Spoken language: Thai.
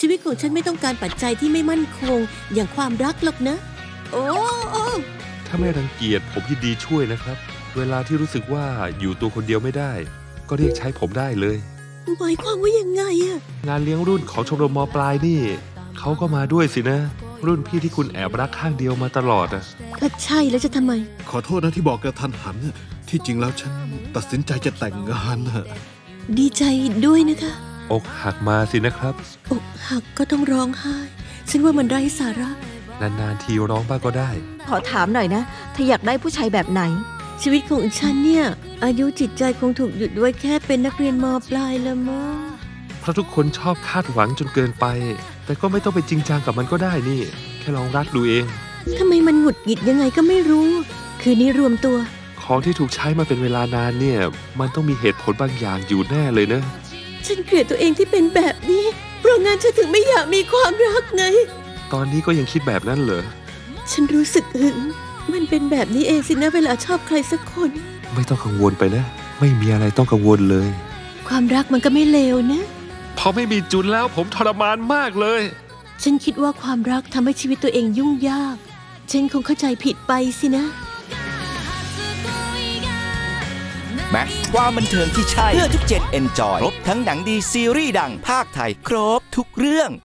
ชีวิตของฉันไม่ต้องการปัจจัยที่ไม่มั่นคงอย่างความรักหรอกนะโอ้ถ้าไม่รังเกียจผมยินดีช่วยนะครับเวลาที่รู้สึกว่าอยู่ตัวคนเดียวไม่ได้ก็เรียกใช้ผมได้เลยหมายความว่ายังไงอะงานเลี้ยงรุ่นของชมรมม.ปลายนี่เขาก็มาด้วยสินะรุ่นพี่ที่คุณแอบรักข้างเดียวมาตลอดอะก็ใช่แล้วจะทำไมขอโทษนะที่บอกกระทันหันที่จริงแล้วฉันตัดสินใจจะแต่งงานดีใจด้วยนะคะอกหักมาสินะครับอกหักก็ต้องร้องไห้ฉันว่ามันไร้สาระนานๆทีร้องบ้างก็ได้ขอถามหน่อยนะเธออยากได้ผู้ชายแบบไหนชีวิตของฉันเนี่ยอายุจิตใจคงถูกหยุดไว้แค่เป็นนักเรียนม.ปลายละมั้งเพราะทุกคนชอบคาดหวังจนเกินไปแต่ก็ไม่ต้องไปจริงจังกับมันก็ได้นี่แค่ลองรักดูเองทำไมมันหงุดหงิดยังไงก็ไม่รู้คืนนี้รวมตัวของที่ถูกใช้มาเป็นเวลานานเนี่ยมันต้องมีเหตุผลบางอย่างอยู่แน่เลยนะฉันเกลียดตัวเองที่เป็นแบบนี้เพราะงั้นฉันถึงไม่อยากมีความรักไงตอนนี้ก็ยังคิดแบบนั้นเหรอฉันรู้สึกหึงมันเป็นแบบนี้เองสินะเวลาชอบใครสักคนไม่ต้องกังวลไปนะไม่มีอะไรต้องกังวลเลยความรักมันก็ไม่เลวนะพอไม่มีจุนแล้วผมทรมานมากเลยฉันคิดว่าความรักทำให้ชีวิตตัวเองยุ่งยากฉันคงเข้าใจผิดไปสินะแม็กซ์ความบันเทิงที่ใช่เพื่อทุกเจนเอนจอยครบทั้งหนังดีซีรีส์ดังภาคไทยครบทุกเรื่อง